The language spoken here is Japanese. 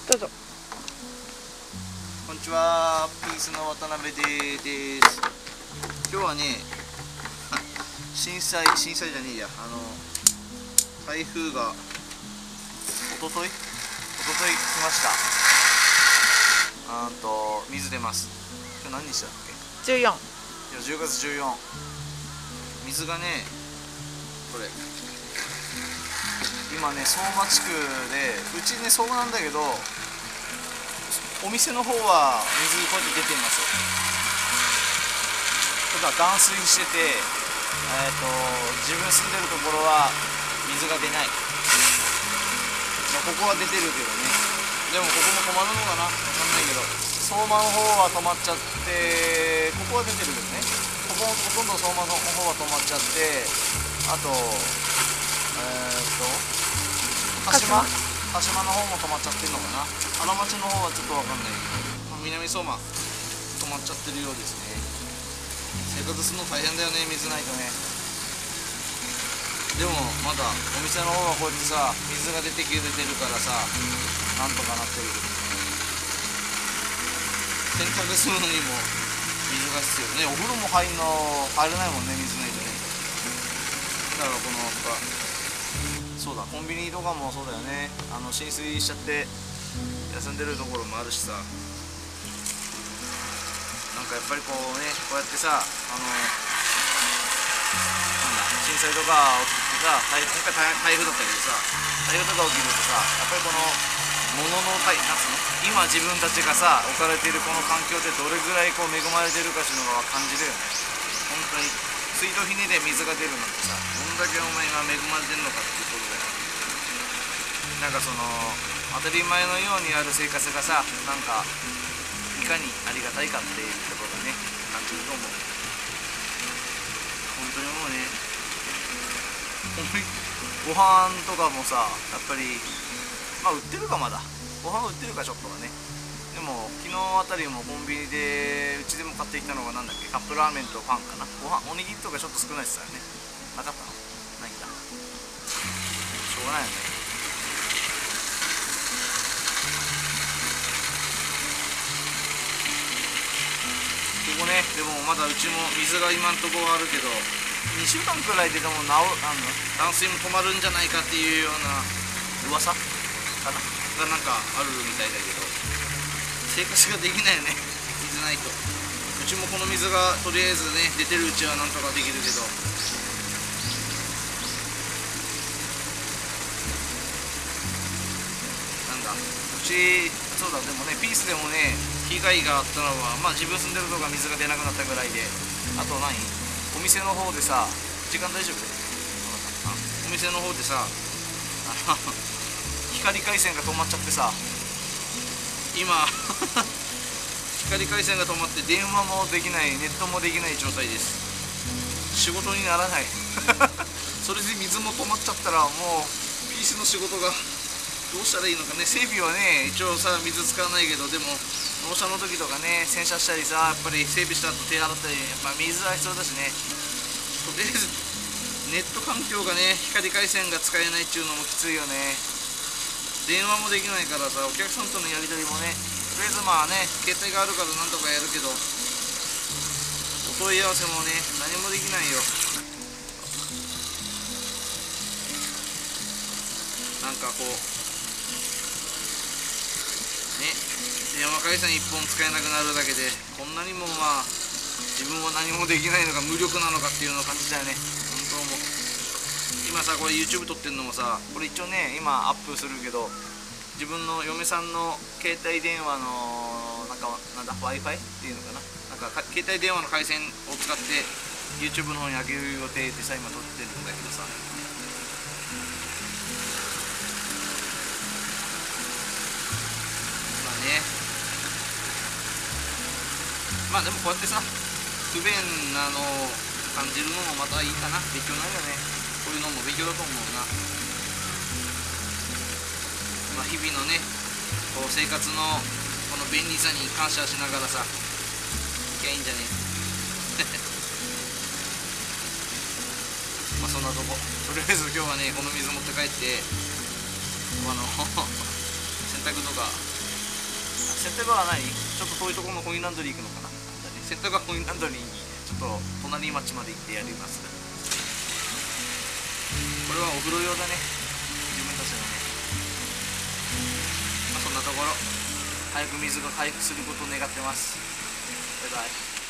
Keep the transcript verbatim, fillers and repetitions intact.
どうぞ。 こんにちは、ピースの渡辺でです。今日はね、震災、震災じゃねえや、あの台風がおととい、おととい来ました。あんと水出ます。今日何日だっけ？ じゅうよん。 いやじゅうがつじゅうよっか。水がね、これ今ね、相馬地区で、うちね相馬なんだけど、お店の方は水こうやって出ていますよ。ただ断水してて、えー、と自分住んでるところは水が出ない。まあ、ここは出てるけどね。でもここも止まるのかな、わかんないけど、相馬の方は止まっちゃって、ここは出てるけどね、ここもほとんど相馬の方は止まっちゃって、あとえっ、と鹿島鹿島の方も止まっちゃってるのかな。荒町の方はちょっとわかんないけど、南相馬止まっちゃってるようですね。生活するの大変だよね、水ないとね。でもまだお店の方はこうやってさ、水が出てきて出るからさ、なんとかなってる。洗濯するのにも水が必要ね。お風呂も入んの入れないもんね、水ないとね。だからこのそうだ、コンビニとかもそうだよね。あの浸水しちゃって休んでるところもあるしさ、なんかやっぱりこうね、こうやってさ、あのなんだ、震災とか起きてさ、今回台風だったけどさ、台風とか起きるとさ、やっぱりこの物の大なんつうの、今自分たちがさ置かれているこの環境でどれぐらいこう恵まれてるかっていうのが感じるよね。本当に水道ひねで水が出るなんてさ、どんだけお前が恵まれてるのかっていうことだよ。なんかその当たり前のようにある生活がさ、なんかいかにありがたいかっていうことがね、感じると思う。本当に思うね。ご飯とかもさ、やっぱりまあ売ってるか、まだご飯売ってるかちょっとはね。でも昨日あたりもコンビニでうちでも買ってきたのがなんだっけ、カップラーメンとパンかな。ご飯おにぎりとかちょっと少ないっすよね。なかったの？ないんだ。しょうがないよね。ここね、でもまだうちも水が今んところあるけど、にしゅうかんくらいででも治あの断水も止まるんじゃないかっていうような噂かながなんかあるみたいだけど、生活ができないよね、水ないと。うちもこの水がとりあえずね出てるうちはなんとかできるけど、なんだうち、そうだ、でもねピースでもね被害があったのは、まあ自分住んでるとこが水が出なくなったぐらいで、あと何お店の方でさ、時間大丈夫？お店の方でさ、光回線が止まっちゃってさ、今光回線が止まって電話もできない、ネットもできない状態です。仕事にならないそれで水も止まっちゃったら、もうピースの仕事がどうしたらいいのかね。整備はね一応さ水使わないけど、でも納車の時とかね、洗車したりさ、やっぱり整備した後手洗ったり、やっぱ水は必要だしね。とりあえずネット環境がね、光回線が使えないっていうのもきついよね。電話もできないからさ、お客さんとのやり取りもね、とりあえずまあね携帯があるからなんとかやるけど、お問い合わせもね何もできないよ。なんかこうね、電話回線いっぽん使えなくなるだけで、こんなにもまあ自分は何もできないのか、無力なのかっていうのを感じたよね。本当もう今さ、これ YouTube 撮ってるのもさ、これ一応ね今アップするけど、自分の嫁さんの携帯電話のなんかなんだ Wi-Fi っていうのかな、なんか携帯電話の回線を使って YouTube の方に上げる予定でさ今撮ってるんだけどさ、まあね、まあでもこうやってさ不便なのを感じるのもまたいいかな、勉強になるよね。こういうのも勉強だと思うな。まあ日々のねこう生活のこの便利さに感謝しながらさ、いきゃいいんじゃねまあそんなとこ、とりあえず今日はねこの水持って帰って、あの洗濯濯とか、洗濯は何ちょっと遠いところのコインランドリー行くのかな。洗濯はコインランドリーにちょっと隣町まで行ってやります。これはお風呂用だね、自分たちのね。まあそんなところ、早く水が回復することを願ってます。バイバイ。